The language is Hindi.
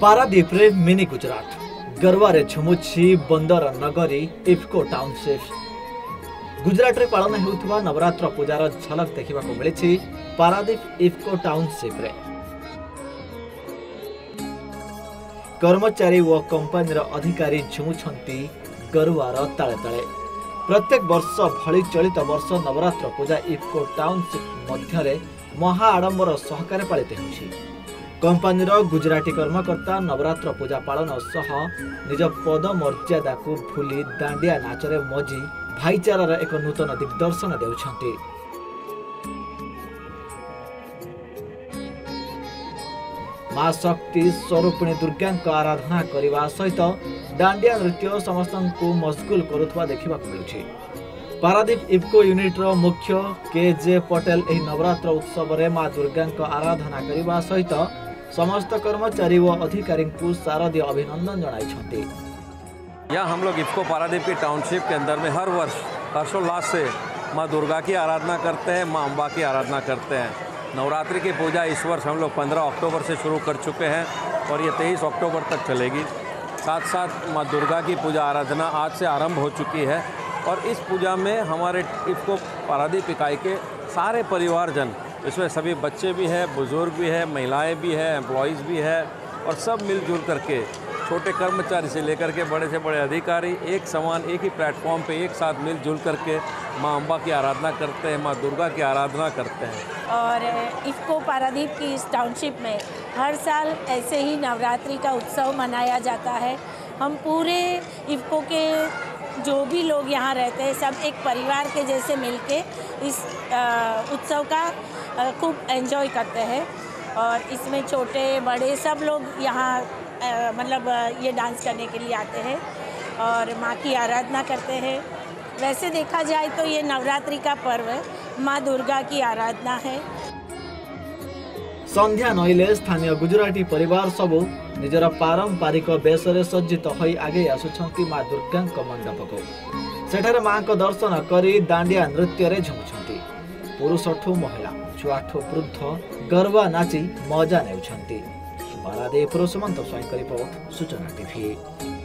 पारादीप रे मिनी गुजरात गरवारे झुमुछि बंदर नगरी इफ्को टाउनशिप। गुजरात रे पालन हेउथबा नवरात्र पूजार झलक देखा मिली पारादीप इफ्को टाउनशिप रे। कर्मचारी व कंपनी अधिकारी झुमुछंती गरुवार ताले ताले। प्रत्येक वर्ष भली चलित वर्ष नवरात्र पूजा इफ्को टाउनशिप मध्य महा आडंबर सहकारे पालित होछि। कंपनी गुजराती कर्मकर्ता नवरात्र पूजा पालन सह निज पद मर्यादा को भूली दांडिया नाचरे मजी भाईचारार एक नूतन दिग्दर्शन देउछंती। मां शक्ति स्वरूपिणी दुर्गा आराधना करने सहित दांडिया नृत्य समस्त को मशगुल करुवा देखा मिलुछि। पारादीप इफ्को यूनिट्र मुख्य के पटेल एही नवरात्र उत्सव में मां दुर्गा आराधना करने सहित समस्त कर्मचारी व अधिकारी को शारदीय अभिनंदन जनाइछंती। यहाँ हम लोग इफ्को पारादीप की टाउनशिप के अंदर में हर वर्ष हर्षोल्लास से माँ दुर्गा की आराधना करते हैं, माँ अम्बा की आराधना करते हैं। नवरात्रि की पूजा इस वर्ष हम लोग 15 अक्टूबर से शुरू कर चुके हैं और ये 23 अक्टूबर तक चलेगी। साथ साथ माँ दुर्गा की पूजा आराधना आज से आरंभ हो चुकी है और इस पूजा में हमारे इफ्को पारादीप इकाई के सारे परिवारजन, इसमें सभी बच्चे भी हैं, बुजुर्ग भी हैं, महिलाएं भी हैं, एम्प्लॉयज़ भी हैं और सब मिलजुल करके छोटे कर्मचारी से लेकर के बड़े से बड़े अधिकारी एक समान एक ही प्लेटफॉर्म पे एक साथ मिलजुल करके माँ अम्बा की आराधना करते हैं, माँ दुर्गा की आराधना करते हैं। और इफ्को पारादीप की इस टाउनशिप में हर साल ऐसे ही नवरात्रि का उत्सव मनाया जाता है। हम पूरे इफ्को के जो भी लोग यहाँ रहते हैं सब एक परिवार के जैसे मिलके इस उत्सव का खूब एंजॉय करते हैं और इसमें छोटे बड़े सब लोग यहाँ मतलब ये डांस करने के लिए आते हैं और माँ की आराधना करते हैं। वैसे देखा जाए तो ये नवरात्रि का पर्व माँ दुर्गा की आराधना है। संध्या नईले स्थानीय गुजराती परिवार सबू निजर पारंपरिक बेशरे सज्जित होई आगे आसुछंती माँ दुर्गा मंडप को। सेठारे माँ को दर्शन करी दांडिया नृत्य रे झुमुछंती। पुरुषठू महिला छुआठू वृद्ध गरबा नाची मजा नेउछंती। Paradip Sumanta Swain report Suchana TV.